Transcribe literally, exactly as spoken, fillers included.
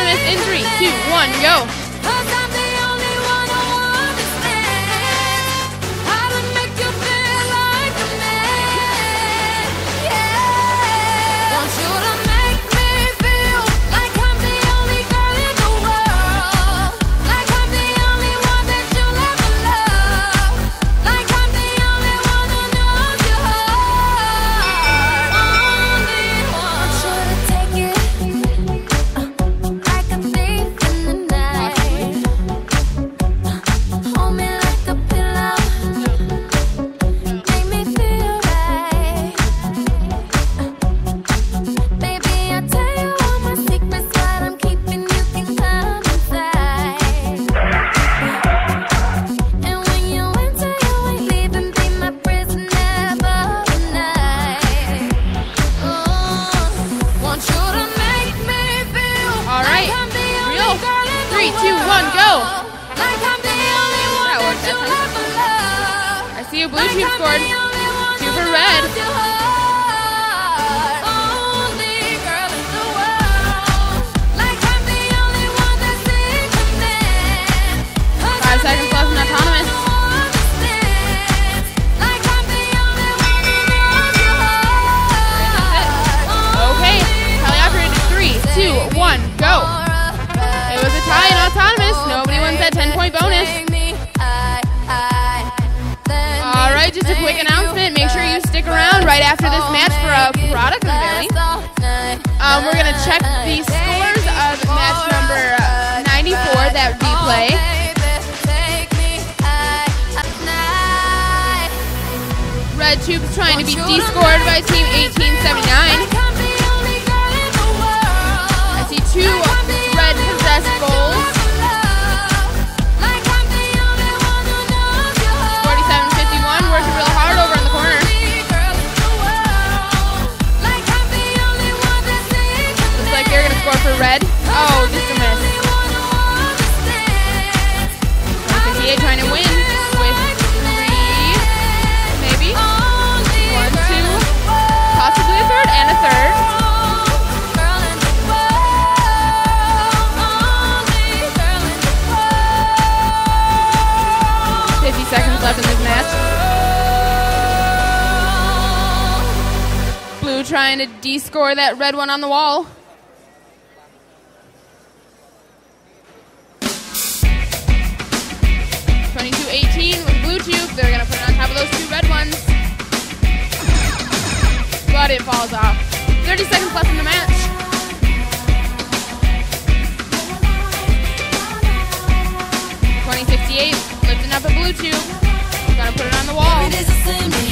autonomous in three, two, one, go. Three, two, one, go! That worked that time. I see a blue tube scored. Two for red. Five seconds left in autonomous. Okay, teleoperated. Three, two, one, go! It was a tie in autonomous. Nobody wins that ten point bonus. All right, just a quick announcement. Make sure you stick around right after this match for a product unveiling. Um, we're going to check the scores of match number uh, ninety-four, that replay. Red Tube's trying to be de-scored by team eighteen seventy-nine. I see two red possessed goals. forty-seven fifty-one, working real hard over in the corner. Looks like they're going to score for red. Oh, just a miss. twenty fifty-eight trying to win with three, maybe. One, two, possibly a third, and a third. fifty seconds left in this match. Blue trying to de-score that red one on the wall. twenty-two eighteen with blue tube. They're going to put it on top of those two red ones. But it falls off. thirty seconds left in the match. twenty sixty-eight, lifting up a blue tube. Gotta put it on the wall.